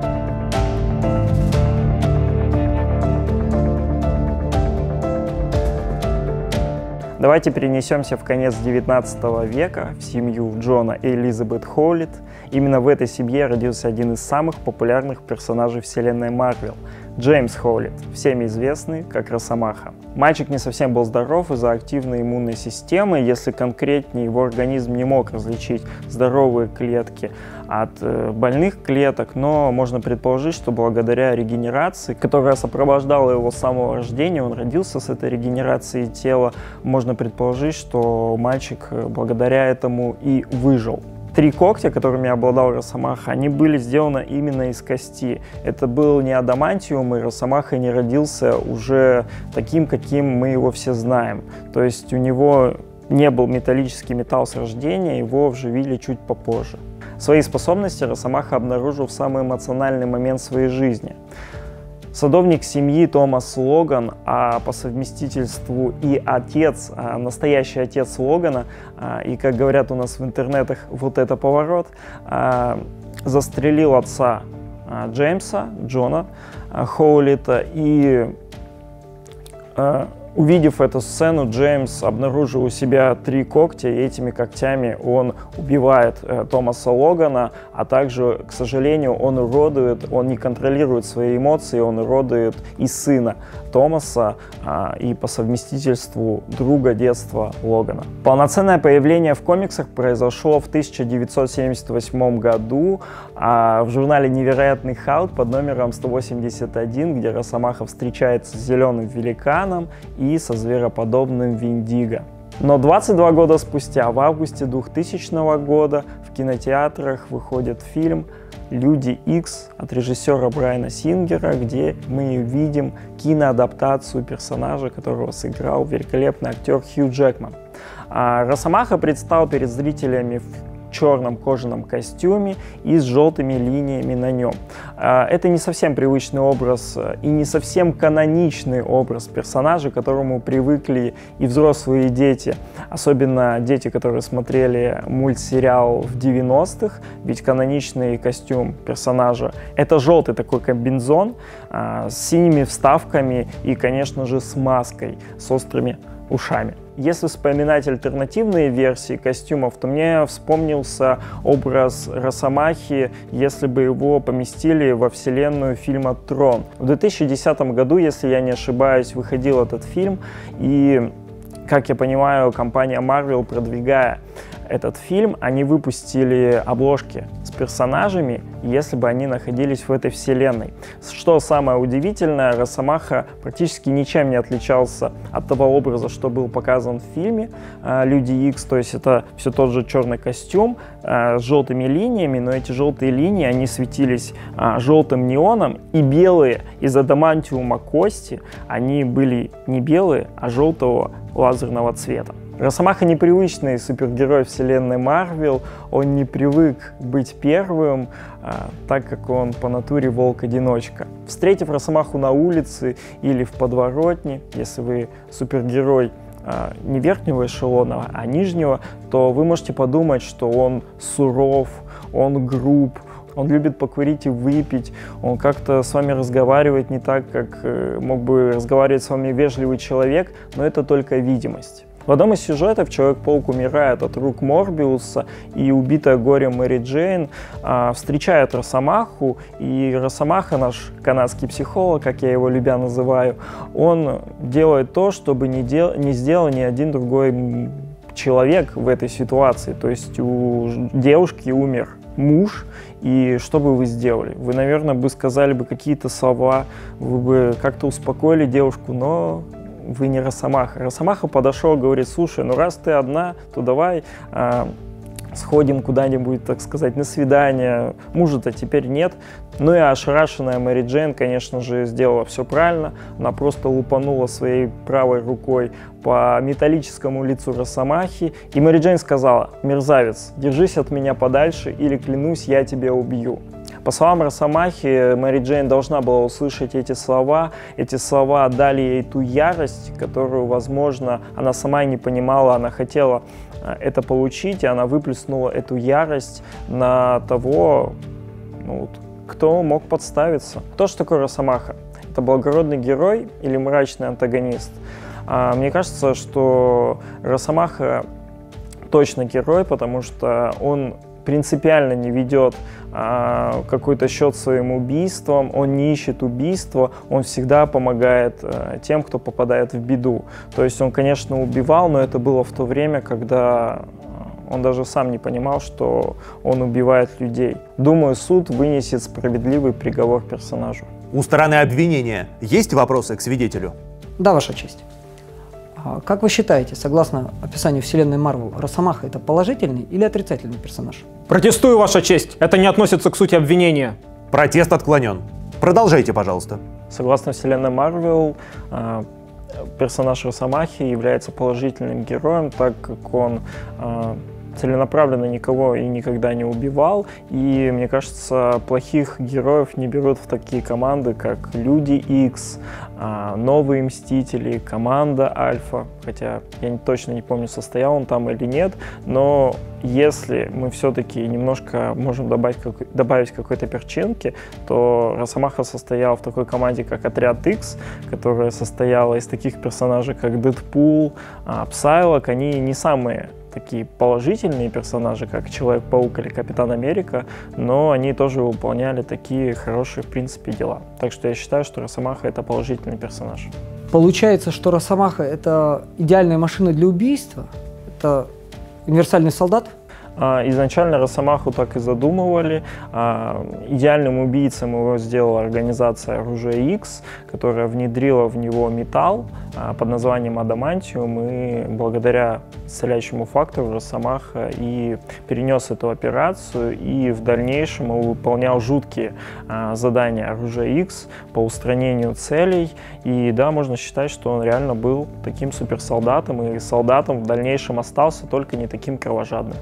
[SPEAKER 7] Давайте перенесемся в конец девятнадцатого века, в семью Джона и Элизабет Хоулит. Именно в этой семье родился один из самых популярных персонажей вселенной Марвел – Джеймс Хоулит, всеми известный как Росомаха. Мальчик не совсем был здоров из-за активной иммунной системы. Если конкретнее, его организм не мог различить здоровые клетки от э, больных клеток, но можно предположить, что благодаря регенерации, которая сопровождала его с самого рождения, он родился с этой регенерацией тела, можно предположить, что мальчик благодаря этому и выжил. Три когтя, которыми обладал Росомаха, они были сделаны именно из кости. Это был не адамантиум, и Росомаха не родился уже таким, каким мы его все знаем. То есть у него не был металлический металл с рождения, его вживили чуть попозже. Свои способности Росомаха обнаружил в самый эмоциональный момент своей жизни. Садовник семьи Томас Логан, а по совместительству и отец, а настоящий отец Логана, а, и, как говорят у нас в интернетах, вот это поворот, а, застрелил отца а, Джеймса, Джона а, Хоулита, и а, увидев эту сцену, Джеймс обнаружил у себя три когтя, и этими когтями он убивает э, Томаса Логана, а также, к сожалению, он уродует, он не контролирует свои эмоции, он уродует и сына Томаса, э, и по совместительству друга детства Логана. Полноценное появление в комиксах произошло в тысяча девятьсот семьдесят восьмом году э, в журнале «Невероятный Халк» под номером сто восемьдесят один, где Росомаха встречается с зеленым великаном и и со звероподобным Виндиго. Но двадцать два года спустя, в августе двухтысячного года, в кинотеатрах выходит фильм «Люди Икс» от режиссера Брайана Сингера, где мы видим киноадаптацию персонажа, которого сыграл великолепный актер Хью Джекман. А Росомаха предстал перед зрителями в черном кожаном костюме и с желтыми линиями на нем. Это не совсем привычный образ и не совсем каноничный образ персонажа, к которому привыкли и взрослые, и дети. Особенно дети, которые смотрели мультсериал в девяностых, ведь каноничный костюм персонажа — это желтый такой комбинезон с синими вставками и, конечно же, с маской, с острыми ушами. Если вспоминать альтернативные версии костюмов, то мне вспомнился образ Росомахи, если бы его поместили во вселенную фильма «Трон». В две тысячи десятом году, если я не ошибаюсь, выходил этот фильм, и, как я понимаю, компания Marvel, продвигая этот фильм, они выпустили обложки с персонажами, если бы они находились в этой вселенной. Что самое удивительное, Росомаха практически ничем не отличался от того образа, что был показан в фильме «Люди Икс», то есть это все тот же черный костюм с желтыми линиями, но эти желтые линии, они светились желтым неоном, и белые из адамантиума кости, они были не белые, а желтого лазерного цвета. Росомаха непривычный супергерой вселенной Марвел, он не привык быть первым, а, так как он по натуре волк-одиночка. Встретив Росомаху на улице или в подворотне, если вы супергерой а, не верхнего эшелона, а нижнего, то вы можете подумать, что он суров, он груб, Он любит покурить и выпить, он как-то с вами разговаривает не так, как мог бы разговаривать с вами вежливый человек, но это только видимость. В одном из сюжетов Человек-паук умирает от рук Морбиуса, и убитая горем Мэри Джейн а, встречает Росомаху, и Росомаха, наш канадский психолог, как я его любя называю, он делает то, чтобы не, дел, не сделал ни один другой человек в этой ситуации. То есть у девушки умер муж, и что бы вы сделали? Вы, наверное, бы сказали бы какие-то слова, вы бы как-то успокоили девушку, но вы не Росомаха. Росомаха подошел, говорит: слушай, ну раз ты одна, то давай а, сходим куда-нибудь, так сказать, на свидание. Мужа-то теперь нет. Ну и ошарашенная Мэри Джейн, конечно же, сделала все правильно. Она просто лупанула своей правой рукой по металлическому лицу Росомахи. И Мэри Джейн сказала: мерзавец, держись от меня подальше, или, клянусь, я тебя убью. По словам Росомахи, Мэри Джейн должна была услышать эти слова. Эти слова дали ей ту ярость, которую, возможно, она сама и не понимала. Она хотела это получить, и она выплеснула эту ярость на того, ну, кто мог подставиться. Кто же такой Росомаха? Это благородный герой или мрачный антагонист? А, мне кажется, что Росомаха точно герой, потому что он принципиально не ведет а, какой-то счет своим убийствам, он не ищет убийства, он всегда помогает а, тем, кто попадает в беду. То есть он, конечно, убивал, но это было в то время, когда он даже сам не понимал, что он убивает людей. Думаю, суд вынесет справедливый приговор персонажу.
[SPEAKER 1] У стороны обвинения есть вопросы к свидетелю?
[SPEAKER 3] Да, Ваша честь. Как вы считаете, согласно описанию вселенной Марвел, Росомаха — это положительный или отрицательный персонаж?
[SPEAKER 5] Протестую, Ваша честь. Это не относится к сути обвинения.
[SPEAKER 1] Протест отклонен. Продолжайте, пожалуйста.
[SPEAKER 7] Согласно вселенной Марвел, персонаж Росомахи является положительным героем, так как он целенаправленно никого и никогда не убивал. И, мне кажется, плохих героев не берут в такие команды, как Люди Икс, Новые Мстители, команда Альфа. Хотя я точно не помню, состоял он там или нет. Но если мы все-таки немножко можем добавить, добавить какой-то перчинки, то Росомаха состоял в такой команде, как Отряд Икс, которая состояла из таких персонажей, как Дэдпул, Псайлок. Они не самые такие положительные персонажи, как Человек-паук или Капитан Америка, но они тоже выполняли такие хорошие, в принципе, дела. Так что я считаю, что Росомаха — это положительный персонаж.
[SPEAKER 3] Получается, что Росомаха — это идеальная машина для убийства? Это универсальный солдат?
[SPEAKER 7] Изначально Росомаху так и задумывали. Идеальным убийцем его сделала организация Оружие Икс, которая внедрила в него металл под названием адамантиум, и благодаря исцеляющему фактору Росомаха и перенес эту операцию, и в дальнейшем он выполнял жуткие задания Оружия Икс по устранению целей. И да, можно считать, что он реально был таким суперсолдатом, и солдатом в дальнейшем остался, только не таким кровожадным.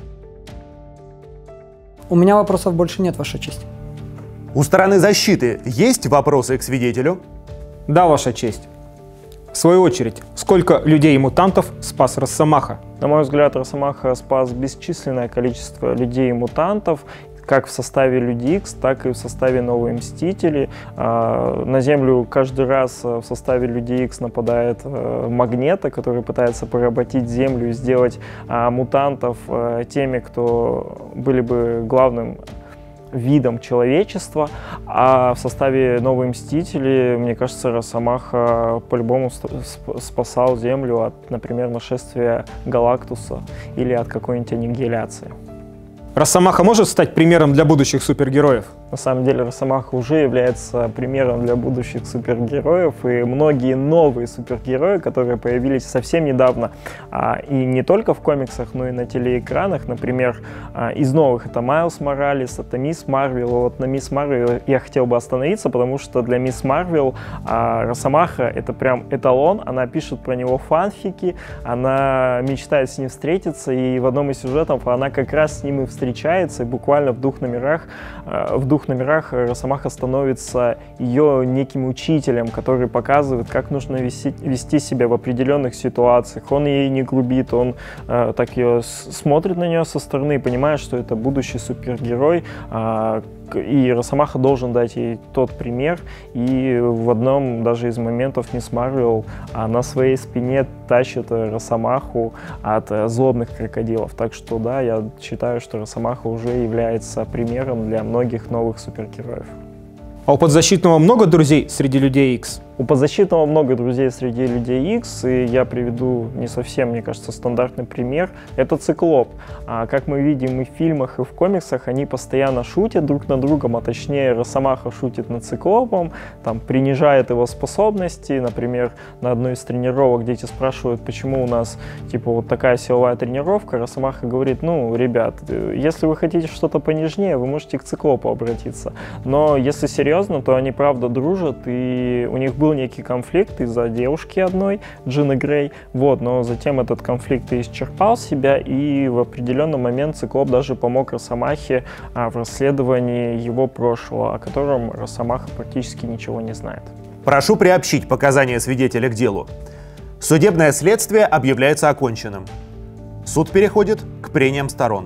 [SPEAKER 3] У меня вопросов больше нет, Ваша честь.
[SPEAKER 1] У стороны защиты есть вопросы к свидетелю?
[SPEAKER 5] Да, Ваша честь. В свою очередь, сколько людей и мутантов спас Росомаха?
[SPEAKER 7] На мой взгляд, Росомаха спас бесчисленное количество людей и мутантов, как в составе Люди Икс, так и в составе Новые Мстители. На Землю каждый раз в составе Люди Икс нападает Магнето, который пытается поработить Землю и сделать мутантов теми, кто были бы главным видом человечества. А в составе Новые Мстители, мне кажется, Росомаха по-любому спасал Землю от, например, нашествия Галактуса или от какой-нибудь аннигиляции.
[SPEAKER 5] Росомаха может стать примером для будущих супергероев?
[SPEAKER 7] На самом деле Росомаха уже является примером для будущих супергероев, и многие новые супергерои, которые появились совсем недавно, а, и не только в комиксах, но и на телеэкранах, например, а, из новых это Майлз Моралес, это Мисс Марвел. Вот на Мисс Марвел я хотел бы остановиться, потому что для Мисс Марвел а, Росомаха — это прям эталон, она пишет про него фанфики, она мечтает с ним встретиться, и в одном из сюжетов она как раз с ним и встретилась. встречается, и буквально в двух номерах, в двух номерах Росомаха становится ее неким учителем, который показывает, как нужно вести, вести себя в определенных ситуациях. Он ей не грубит, он э, так ее смотрит на нее со стороны и понимает, что это будущий супергерой, э, и Росомаха должен дать ей тот пример. И в одном даже из моментов мисс Марвел на своей спине тащит Росомаху от злобных крокодилов. Так что да, я считаю, что Росомаха уже является примером для многих новых супергероев.
[SPEAKER 5] А у Подзащитного много друзей среди Людей Икс?
[SPEAKER 7] У Подзащитного много друзей среди Людей Икс, и я приведу не совсем, мне кажется, стандартный пример. Это Циклоп. А, как мы видим и в фильмах, и в комиксах, они постоянно шутят друг над другом, а точнее Росомаха шутит над Циклопом, там, принижает его способности. Например, на одной из тренировок дети спрашивают, почему у нас типа вот такая силовая тренировка. Росомаха говорит: ну, ребят, если вы хотите что-то понежнее, вы можете к Циклопу обратиться. Но если серьезно, то они правда дружат, и у них был некий конфликт из-за девушки одной, Джины Грей, вот, но затем этот конфликт исчерпал себя, и в определенный момент Циклоп даже помог Росомахе а, в расследовании его прошлого, о котором Росомаха практически ничего не знает.
[SPEAKER 1] Прошу приобщить показания свидетеля к делу. Судебное следствие объявляется оконченным. Суд переходит к прениям сторон.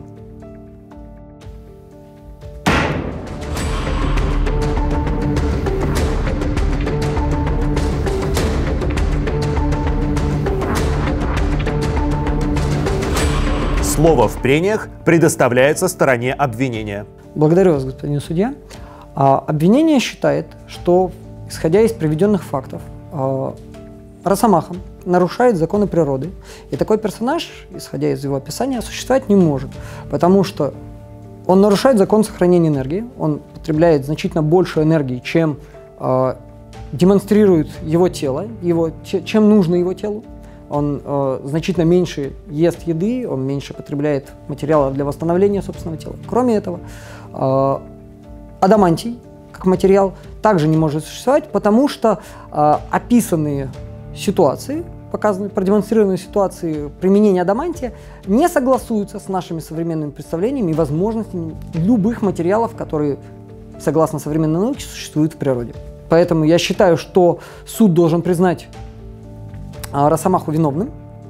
[SPEAKER 1] Слово в прениях предоставляется стороне обвинения.
[SPEAKER 3] Благодарю вас, господин судья. А, обвинение считает, что, исходя из приведенных фактов, а, Росомаха нарушает законы природы, и такой персонаж, исходя из его описания, существовать не может, потому что он нарушает закон сохранения энергии, он потребляет значительно больше энергии, чем а, демонстрирует его тело, его, чем нужно его телу. Он э, значительно меньше ест еды, он меньше потребляет материала для восстановления собственного тела. Кроме этого, э, адамантий, как материал, также не может существовать, потому что э, описанные ситуации, показанные, продемонстрированные ситуации применения адамантия не согласуются с нашими современными представлениями и возможностями любых материалов, которые, согласно современной науке, существуют в природе. Поэтому я считаю, что суд должен признать Росомаху виновным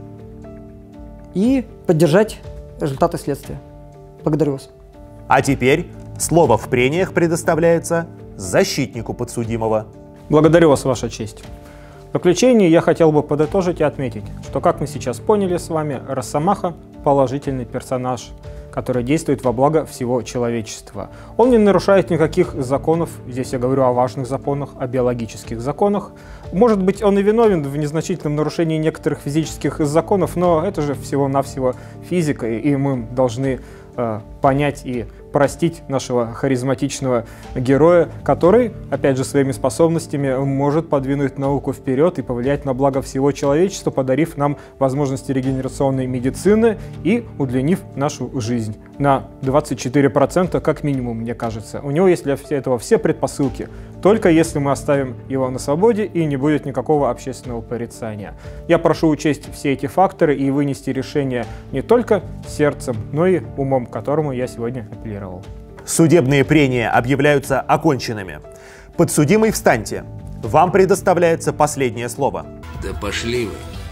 [SPEAKER 3] и поддержать результаты следствия. Благодарю вас.
[SPEAKER 1] А теперь слово в прениях предоставляется защитнику подсудимого.
[SPEAKER 5] Благодарю вас, Ваша честь. В заключение я хотел бы подытожить и отметить, что, как мы сейчас поняли с вами, Росомаха – положительный персонаж, который действует во благо всего человечества. Он не нарушает никаких законов, здесь я говорю о важных законах, о биологических законах. Может быть, он и виновен в незначительном нарушении некоторых физических законов, но это же всего-навсего физика, и мы должны э, понять и простить нашего харизматичного героя, который, опять же, своими способностями может подвинуть науку вперед и повлиять на благо всего человечества, подарив нам возможности регенерационной медицины и удлинив нашу жизнь на двадцать четыре процента как минимум, мне кажется. У него есть для этого все предпосылки, только если мы оставим его на свободе и не будет никакого общественного порицания. Я прошу учесть все эти факторы и вынести решение не только сердцем, но и умом, к которому я сегодня апеллировал.
[SPEAKER 1] Судебные прения объявляются оконченными. Подсудимый, встаньте. Вам предоставляется последнее слово.
[SPEAKER 8] Да пошли вы.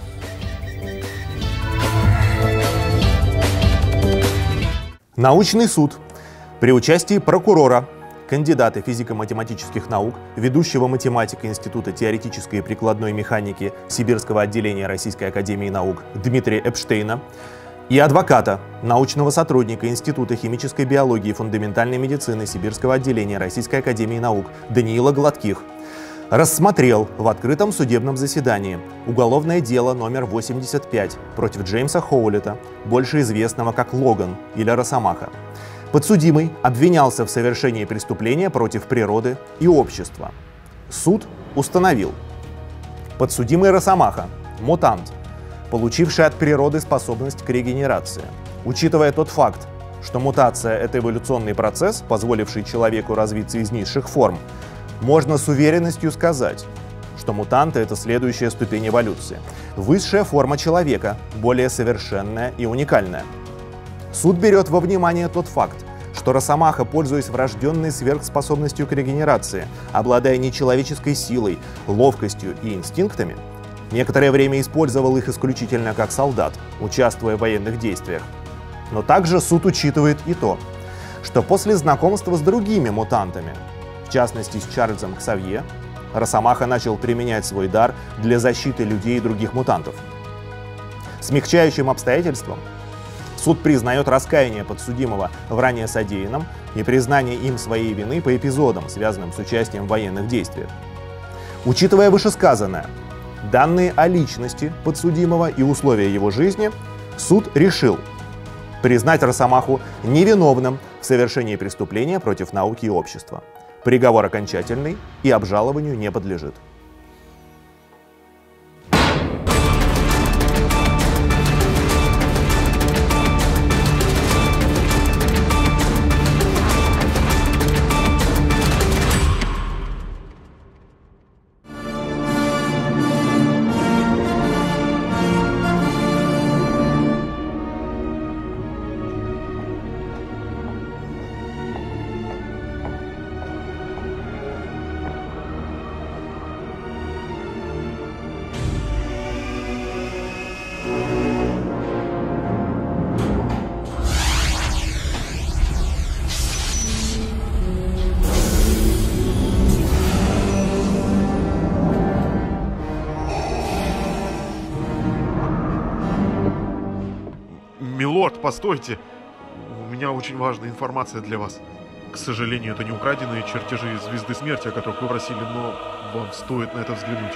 [SPEAKER 1] Научный суд при участии прокурора, кандидата физико-математических наук, ведущего математика Института теоретической и прикладной механики Сибирского отделения Российской академии наук Дмитрия Эпштейна и адвоката, научного сотрудника Института химической биологии и фундаментальной медицины Сибирского отделения Российской академии наук Даниила Гладких рассмотрел в открытом судебном заседании уголовное дело номер восемьдесят пять против Джеймса Хоулита, больше известного как Логан или Росомаха. Подсудимый обвинялся в совершении преступления против природы и общества. Суд установил: подсудимый Росомаха – мутант, получивший от природы способность к регенерации. Учитывая тот факт, что мутация – это эволюционный процесс, позволивший человеку развиться из низших форм, можно с уверенностью сказать, что мутанты – это следующая ступень эволюции. Высшая форма человека, более совершенная и уникальная. Суд берет во внимание тот факт, что Росомаха, пользуясь врожденной сверхспособностью к регенерации, обладая нечеловеческой силой, ловкостью и инстинктами, некоторое время использовал их исключительно как солдат, участвуя в военных действиях. Но также суд учитывает и то, что после знакомства с другими мутантами, в частности с Чарльзом Ксавье, Росомаха начал применять свой дар для защиты людей и других мутантов. Смягчающим обстоятельством суд признает раскаяние подсудимого в ранее содеянном и признание им своей вины по эпизодам, связанным с участием в военных действиях. Учитывая вышесказанное, данные о личности подсудимого и условия его жизни, суд решил признать Росомаху невиновным в совершении преступления против науки и общества. Приговор окончательный и обжалованию не подлежит.
[SPEAKER 8] Милорд, постойте! У меня очень важная информация для вас. К сожалению, это не украденные чертежи Звезды Смерти, о которых вы просили, но вам стоит на это взглянуть.